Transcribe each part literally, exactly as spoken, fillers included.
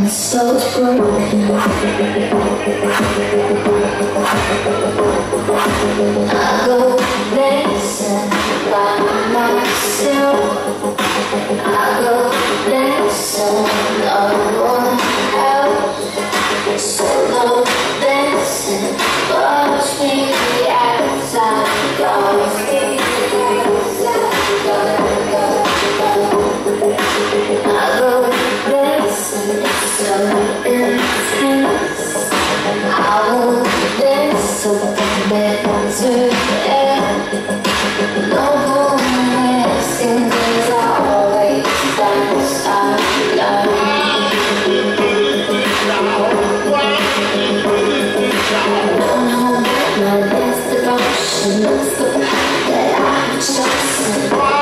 and it's so broken. I go dancing by myself. I go dancing on one house. Solo dancing, watch me as I go. I go dancing, it's so intense. I won't dance up the better end. No more dancing, cause I always dance alone. Don't hold back my dance devotion. It's the path that I've chosen.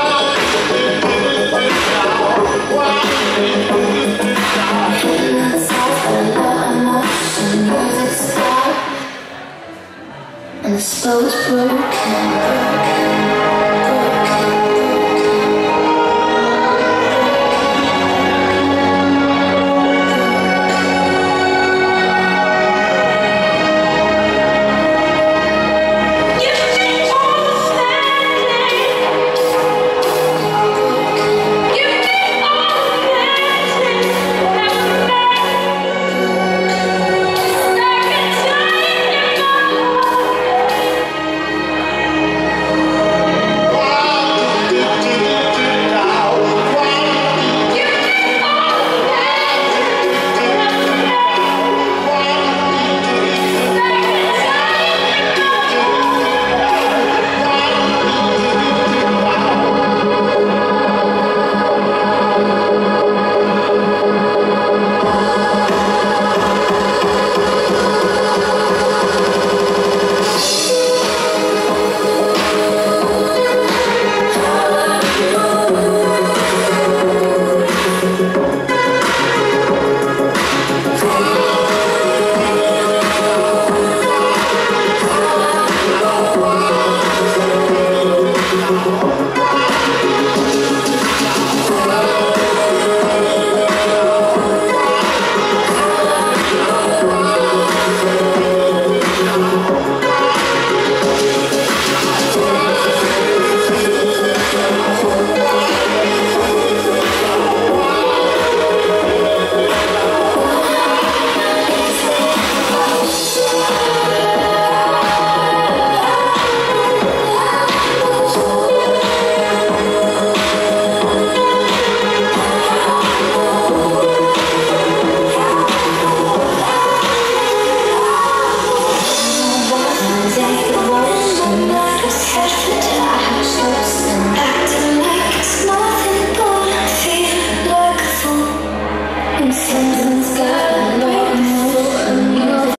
And the spell's broken, broken.